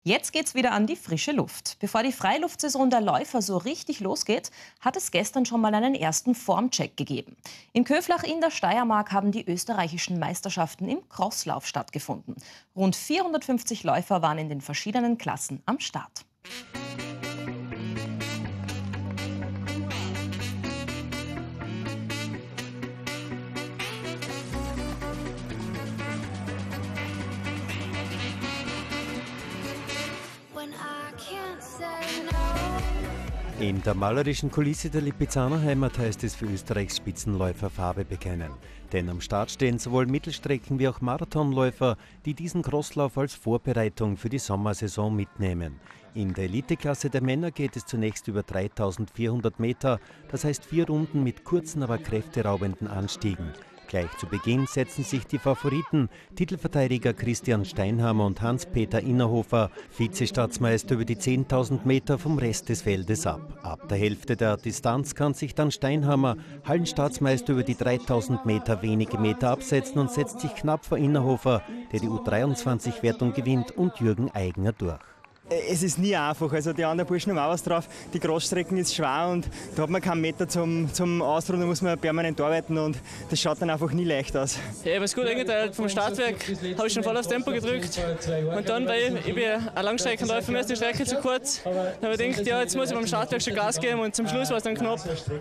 Jetzt geht's wieder an die frische Luft. Bevor die Freiluftsaison der Läufer so richtig losgeht, hat es gestern schon mal einen ersten Formcheck gegeben. In Köflach in der Steiermark haben die österreichischen Meisterschaften im Crosslauf stattgefunden. Rund 450 Läufer waren in den verschiedenen Klassen am Start. In der malerischen Kulisse der Lipizzaner Heimat heißt es für Österreichs Spitzenläufer Farbe bekennen. Denn am Start stehen sowohl Mittelstrecken- wie auch Marathonläufer, die diesen Crosslauf als Vorbereitung für die Sommersaison mitnehmen. In der Eliteklasse der Männer geht es zunächst über 3400 Meter, das heißt 4 Runden mit kurzen, aber kräfteraubenden Anstiegen. Gleich zu Beginn setzen sich die Favoriten, Titelverteidiger Christian Steinhammer und Hans-Peter Innerhofer, Vizestaatsmeister über die 10.000 Meter vom Rest des Feldes ab. Ab der Hälfte der Distanz kann sich dann Steinhammer, Hallenstaatsmeister über die 3.000 Meter, wenige Meter absetzen und setzt sich knapp vor Innerhofer, der die U23-Wertung gewinnt, und Jürgen Eigner durch. Es ist nie einfach, also die anderen Burschen haben auch was drauf. Die Großstrecken ist schwer und da hat man keinen Meter zum Ausruhen, da muss man permanent arbeiten und das schaut dann einfach nie leicht aus. Ja, ich habe es gut eingeteilt. Vom Startwerk habe ich schon voll aufs Tempo gedrückt und dann, weil ich bin ein Langstreckenläufer, mir ist die Strecke zu kurz, dann habe ich gedacht, ja, jetzt muss ich beim Startwerk schon Gas geben und zum Schluss war es dann knapp.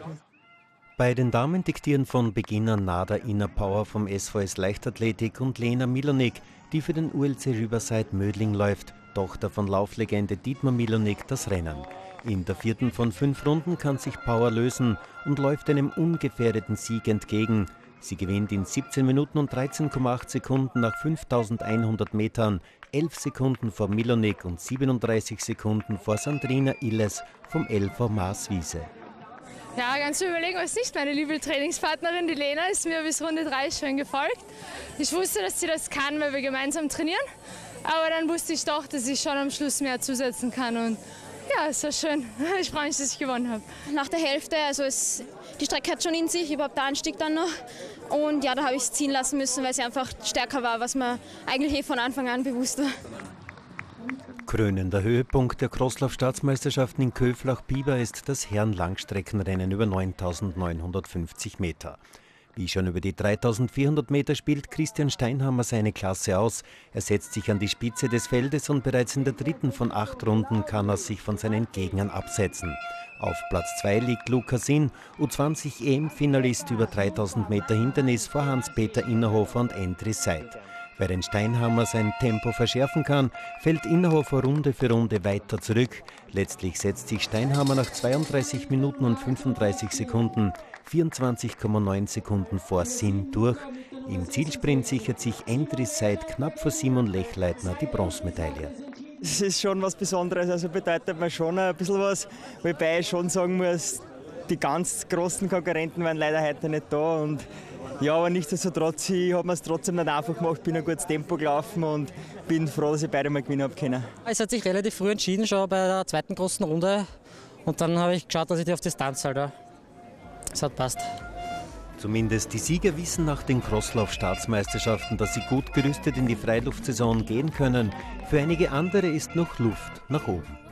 Bei den Damen diktieren von Beginn an Nada Innerpower vom SVS Leichtathletik und Lena Milonik, die für den ULC Riverside Mödling läuft, Tochter von Lauflegende Dietmar Milonik, das Rennen. In der 4. von 5 Runden kann sich Power lösen und läuft einem ungefährdeten Sieg entgegen. Sie gewinnt in 17 Minuten und 13,8 Sekunden nach 5100 Metern, 11 Sekunden vor Milonik und 37 Sekunden vor Sandrina Illes vom LV Maaswiese. Ja, ganz zu überlegen, was nicht. Meine liebe Trainingspartnerin, die Lena, ist mir bis Runde 3 schon gefolgt. Ich wusste, dass sie das kann, weil wir gemeinsam trainieren. Aber dann wusste ich doch, dass ich schon am Schluss mehr zusetzen kann. Und ja, es war schön. Ich freue mich, dass ich gewonnen habe. Nach der Hälfte, also die Strecke hat schon in sich, überhaupt der Anstieg dann noch. Und ja, da habe ich es ziehen lassen müssen, weil sie einfach stärker war, was mir eigentlich von Anfang an bewusst war. Krönender Höhepunkt der Crosslauf-Staatsmeisterschaften in Köflach-Bieber ist das Herren-Langstreckenrennen über 9.950 Meter. Wie schon über die 3.400 Meter spielt Christian Steinhammer seine Klasse aus. Er setzt sich an die Spitze des Feldes und bereits in der 3. von 8 Runden kann er sich von seinen Gegnern absetzen. Auf Platz 2 liegt Lukas Inn, U20 EM-Finalist über 3.000 Meter Hindernis vor Hans-Peter Innerhofer und Endris Seid. Während Steinhammer sein Tempo verschärfen kann, fällt Innerhofer Runde für Runde weiter zurück. Letztlich setzt sich Steinhammer nach 32 Minuten und 35 Sekunden 24,9 Sekunden vor Sinn durch. Im Zielsprint sichert sich Endris Seid knapp vor Simon Lechleitner die Bronzemedaille. Es ist schon was Besonderes, also bedeutet mir schon ein bisschen was, wobei ich schon sagen muss, die ganz großen Konkurrenten waren leider heute nicht da. Und ja, aber nichtsdestotrotz, ich habe mir es trotzdem nicht einfach gemacht, bin ein gutes Tempo gelaufen und bin froh, dass ich beide mal gewinnen habe können. Es hat sich relativ früh entschieden, schon bei der 2. großen Runde. Und dann habe ich geschaut, dass ich die auf Distanz halte. Das hat passt. Zumindest die Sieger wissen nach den Crosslauf-Staatsmeisterschaften, dass sie gut gerüstet in die Freiluftsaison gehen können. Für einige andere ist noch Luft nach oben.